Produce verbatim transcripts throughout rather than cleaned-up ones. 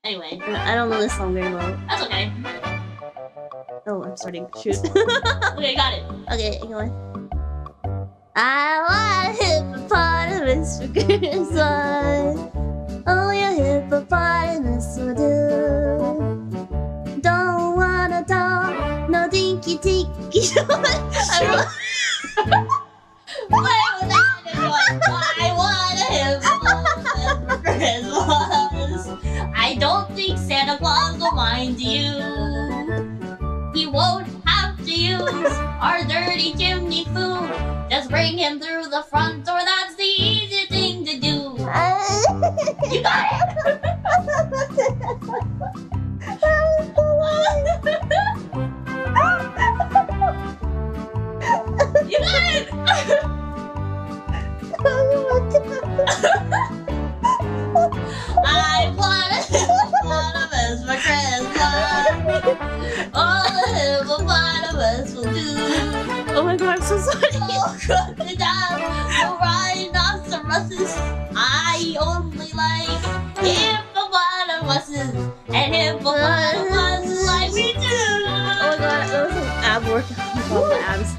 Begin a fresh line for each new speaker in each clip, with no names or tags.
Anyway.
I don't know this song very well.
That's okay.
Oh, I'm starting. Shoot.
Okay, got it.
Okay, go on. I want a hippopotamus for Christmas. Oh, your hippopotamus will do. Don't want a dog, no dinky dinky. I want.
Why would I do it? I want a hippopotamus for Christmas. I don't think Santa Claus will mind you. He won't have to use our dirty chimney food. Just bring him through the front door. That's the easy thing to do. You got it. You got it. I want a hippopotamus for Christmas. All the hippopotamus will do.
Oh my god, I'm so sorry.
Oh, crocodiles, no rhinoceroses. I only like hippopotamuses, and hippopotamuses like me too.
Oh my god, that was an ab workout. Oh, my abs.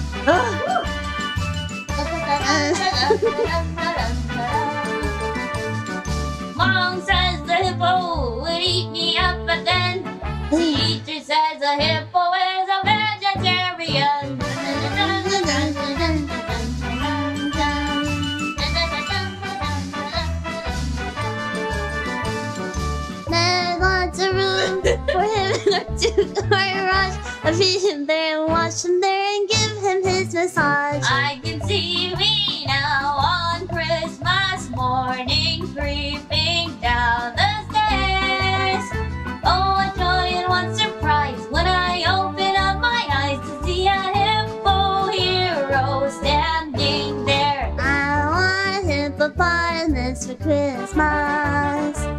Mom says the hippo would eat me up, but then the teacher says a hippo is a vegetarian.
There's lots of room for him in our two-car garage. I feed him there and wash him there and give him his massage.
I can see me now on Christmas morning creeping down the stairs. Oh, what joy and what surprise when I open up my eyes to see a hippo hero standing there.
I want a hippopotamus for Christmas.